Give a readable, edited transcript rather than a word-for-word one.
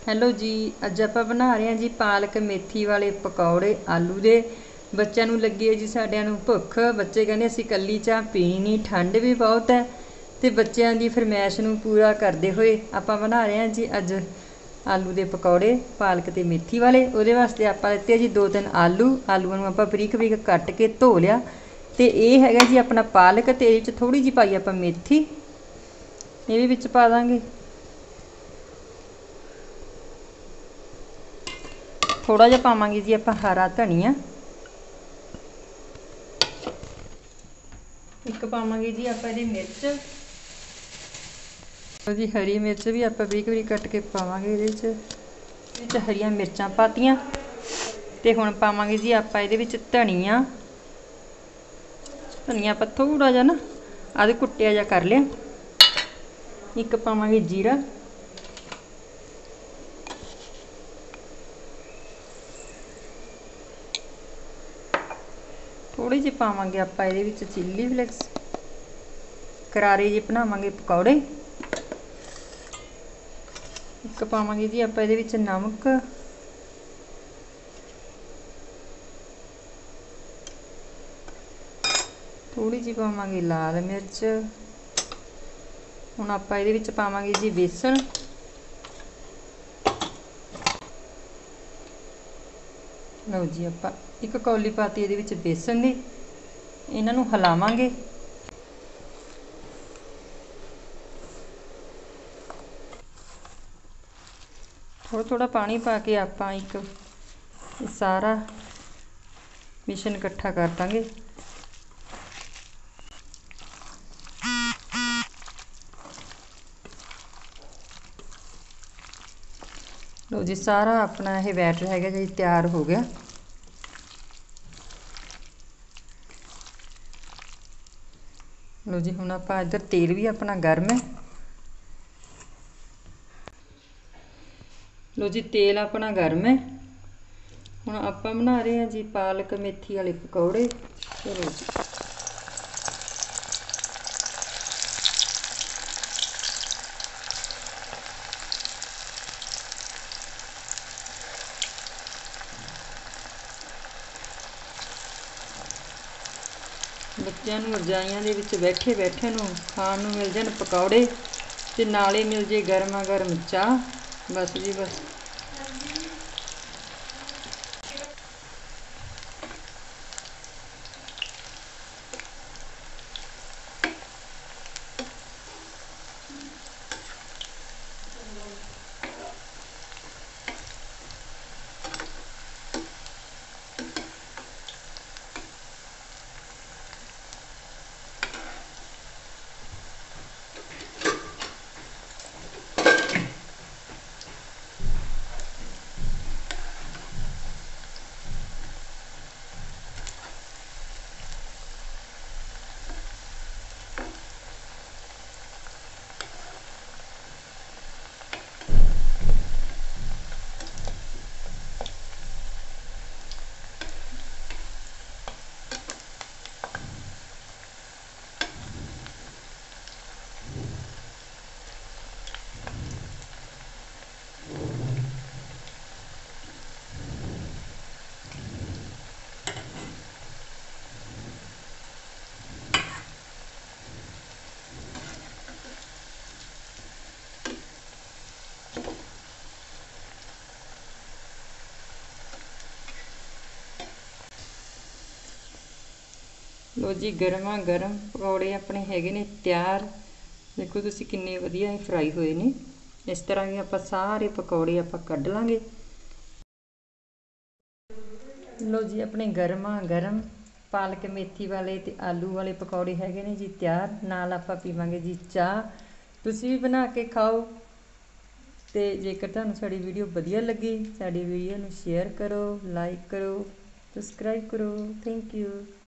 Hello ਜੀ, ਅੱਜ ਆਪਾਂ ਬਣਾ ਰਹੇ ਹਾਂ ਜੀ ਪਾਲਕ ਮੇਥੀ ਵਾਲੇ ਪਕੌੜੇ ਆਲੂ ਦੇ। ਬੱਚਿਆਂ ਨੂੰ ਲੱਗੀ ਹੈ ਜੀ ਸਾਡਿਆਂ ਨੂੰ ਭੁੱਖ। ਬੱਚੇ ਕਹਿੰਦੇ ਅਸੀਂ ਕੱਲੀ ਚਾਹ ਪੀਣੀ ਨਹੀਂ, ਠੰਡ ਵੀ ਬਹੁਤ ਹੈ ਤੇ ਬੱਚਿਆਂ ਦੀ ਫਰਮਾਇਸ਼ ਨੂੰ ਪੂਰਾ ਕਰਦੇ ਹੋਏ ਆਪਾਂ ਬਣਾ ਰਹੇ ਹਾਂ ਜੀ ਅੱਜ ਆਲੂ ਦੇ ਪਕੌੜੇ ਪਾਲਕ ਤੇ ਮੇਥੀ ਵਾਲੇ। ਉਹਦੇ ਵਾਸਤੇ ਆਪਾਂ ਲਿੱਤੇ ਜੀ 2-3 ਆਲੂਆਂ ਨੂੰ ਆਪਾਂ ਬਰੀਕ ਬਰੀਕ ਕੱਟ ਕੇ ਧੋ ਲਿਆ। ਤੇ ਇਹ ਹੈਗਾ ਜੀ ਆਪਣਾ ਪਾਲਕ, ਤੇ ਇਹ 'ਚ ਥੋੜੀ ਜਿਹੀ ਪਾਈ ਆਪਾਂ ਮੇਥੀ, ਇਹ ਵੀ ਵਿੱਚ ਪਾ ਦਾਂਗੇ। थोड़ा जिहा पावांगे जी आपां हरा धनिया, एक पावांगे जी आपां इहदी मिर्च जी, हरी मिर्च भी आपां बरीक बरीक कट के पावांगे इहदे विच हरियां मिर्चां पातियां। ते हुण पावांगे जी आपां इहदे विच धनिया आपां थोड़ा जिहा ना आदि कुट्टिया जिहा कर लिया। एक पावांगे जीरा, थोड़ी जी पावांगे आपां इहदे विच चिली फ्लेक्स, करारे जी बनावांगे पकौड़े। एक पावांगे जी आपां इहदे विच नमक, थोड़ी जी पावांगे लाल मिर्च। हुण आपां इहदे विच पावांगे जी बेसन, लो जी आपां एक कौली पाती इहदे विच बेसन दी। इन्हां नूं हिलावांगे। थोड़ा थोड़ा पानी पा के आपां एक सारा मिश्रण इकट्ठा कर दांगे। लो जी, सारा अपना यह बैटर है जी तैयार हो गया। लो जी, हुण आपां इधर तेल भी अपना गर्म है। लो जी, तेल अपना गर्म है। हुण आपां बना रहे हैं जी पालक मेथी वाले पकौड़े। चलो जी, ਬੱਚਿਆਂ ਨੂੰ ਰਜਾਈਆਂ ਦੇ ਵਿੱਚ ਬੈਠੇ ਬੈਠੇ ਨੂੰ ਖਾਣ ਨੂੰ ਮਿਲ ਜਾਣ ਪਕੌੜੇ ਤੇ ਨਾਲੇ ਮਿਲ ਜੇ ਗਰਮਾ ਗਰਮ ਚਾਹ। ਬਸ ਜੀ ਬਸ। लो जी, गरमा गरम पकौड़े अपने हैगे ने तैयार। देखो तुसीं किन्ने वधिया फ्राई होए ने। इस तरह ही आपां सारे पकौड़े आपां कढ लांगे। लो जी, अपने गरमा गरम पालक मेथी वाले ते आलू वाले पकौड़े हैगे ने जी तैयार। नाल आपां पीवांगे जी चाह। तुसीं भी बना के खाओ। ते जेकर तुहानूं साडी वीडियो वधिया लगी, साडी वीडियो नूं शेयर करो, लाइक करो, सबसक्राइब करो। Thank you.